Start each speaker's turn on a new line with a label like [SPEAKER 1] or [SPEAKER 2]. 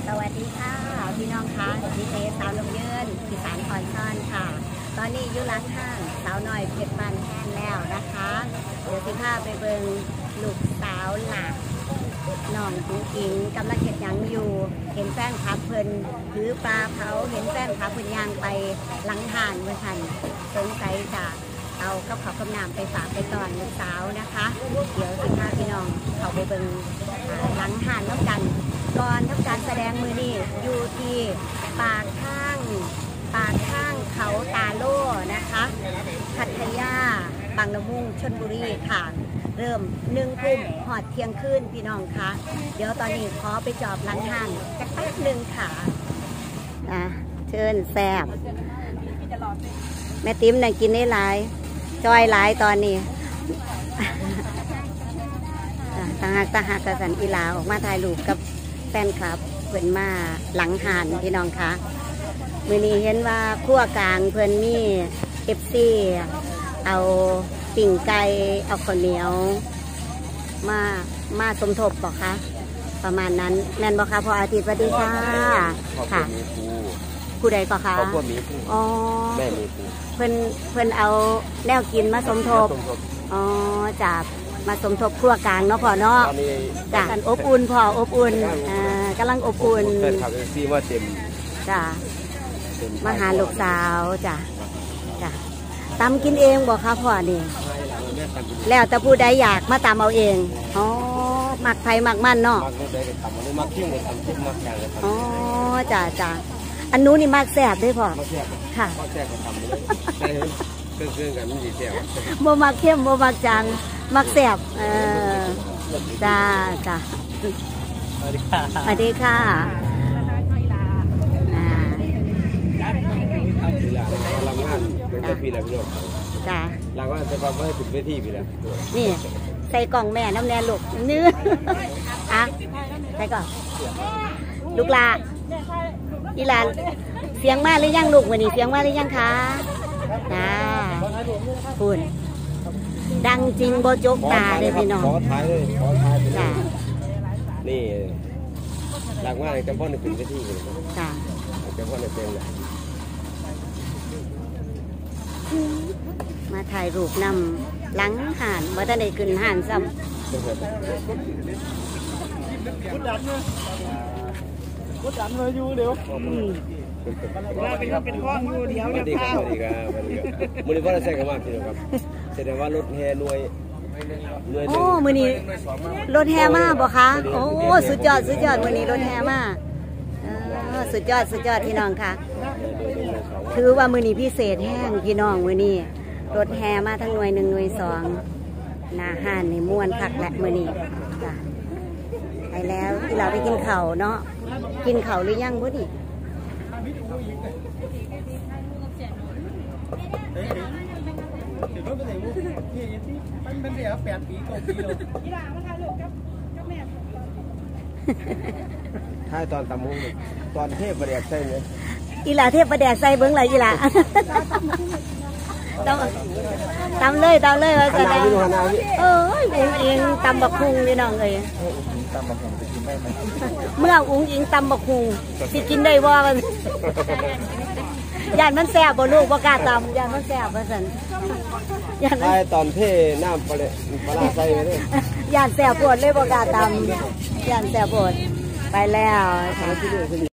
[SPEAKER 1] สวัสดีค่ะพี่น้องคะดีเจสาวลงยืนอีสานคอนซ่อนค่ะตอนนี้อยู่ร้านห้างสาวหน่อยเพชรบันแห้งแล้วนะคะเดี๋ยวสิพาไปเบิงลูกสาวหลักน้องกุ้งอิงกำลังเก็บยังอยู่เห็นแฟนคลับเพิ่นถือปลาเผาเห็นแฟนคลับเพิ่นย่างไปหลังห่านเมื่อทันสงสัยจะเอากับเขากำนำไปฝากไปตอนลูกสาวนะคะเดี๋ยวสิพาพี่น้องเขาไปเบิงหลังห่านแล้วกันก่อนทำการแสดงมือนี่อยู่ที่ปากข้างเขาตาโล่นะคะพัทยาบางละมุงชลบุรีค่ะเริ่ม1 ทุ่มหอดเที่ยงคืนพี่น้องคะเดี๋ยวตอนนี้ขอไปจอบหลังห่านสักแป๊บนึงค่ะเชิญแซ่บแม่ติ๋มนั่งกินได้หลายจอยหลายตอนนี้ตาหักกระสันอีลาออกมาถ่ายรูปกับแฟนคลับเพื่อนมาหลังห่านพี่น้องคะมือนี้เห็นว่าขั้วกลางเพื่อนมีFCเอาปิ่งไก่เอาข้าวเหนียวมาสมทบบอกคะประมาณนั้นแม่นบอกคะพออาทิตย์สวัสดีค่ะค่ะผู้ใดก็คะอ๋อแม่มีเพื่อนเอาแนวกินมาสมทบอ๋อจากมาสมทบครัวกลางเนาะพ่อเนาะจากกันอบอุ่นพ่ออบอุ่นกำลังอบอุ่น
[SPEAKER 2] ซีว่าเต็ม
[SPEAKER 1] จ้ะมาหาลูกสาวจ้ะตำกินเองบอกค่ะพ่อนี่แล้วแต่ผู้ใดอยากมาตำเอาเองอ๋อหมักไผ่หมักมันเนาะอ๋อจ้ะอันนู้นนี่มากแซ่บด้วยพ่อค่ะ
[SPEAKER 2] เครื่องกันมันดีแซ่บ
[SPEAKER 1] โมมักเข้มโมมักจางมักแซ่บจ้าสวัสดีค่ะ
[SPEAKER 2] ลำงานเป็นปีแล้วพี่น้อง
[SPEAKER 1] จ้า
[SPEAKER 2] ลำงานจะมาให้ถึงเวทีพี่แล้ว
[SPEAKER 1] นี่ใส่กล่องแม่น้ำแน่ลูกเนื้อใส่ก่อนลูกลาอีหลานเสียงมาหรือยังลูกวันนี้เสียงมาหรือยังคะพูดดังจริงโบจกตาเลยพี่น้อง
[SPEAKER 2] ขอท้ายเลยจ้านี่หลังว่าจำพ่อในถึงเวทีเลย
[SPEAKER 1] จ้า
[SPEAKER 2] จำพ่อในเพลงเลย
[SPEAKER 1] มาถ่ายรูปนำหลังห่านว่าจะได้ขึ้นห่านซ้ำ
[SPEAKER 2] กดดันเลยอยู่เดี๋ยวเป็นข้ออยู่เดียวเดี๋ยวข้าวมือนี้ก็ได้ใช้กันมากทีเดียวครับแสดงว่ารถแห่หน่วย
[SPEAKER 1] โอ้มือนี้รถแห่มาบ่คะโอ้สุดยอดมือนี้รถแห่มาสุดยอดพี่น้องค่ะถือว่ามือนี้พิเศษแห้งพี่น้องมือนี้รถแห่มาทั้งหน่วย1 หน่วย 2นาห่านในม้วนคักและมือนี้จ้ะไปแล้วที่เราไปกินเข่าเนาะกินเข่าหรือยังบุดิ
[SPEAKER 2] ถ้าตอนตำมุ้งตอนเทพประเดี๋ยวใช่ไหม
[SPEAKER 1] อีหลาเทพประเดี๋ยวใส่เบิ้งไรอีหลาตำเลยว่าจะได้เองตำบักคุงนี่น้องเลยเมื่ออุ้งอิงตำบักคุงสิกินได้ว่ามันยานมันแสบบ่ลูกบ่กล้าตำยานมันแสบว่าสัน
[SPEAKER 2] ยานตอนเทน้ำปลาใส่เลย
[SPEAKER 1] ยานแสบปวดเลยบ่กล้าตำยานแสบปวดไปแล้ว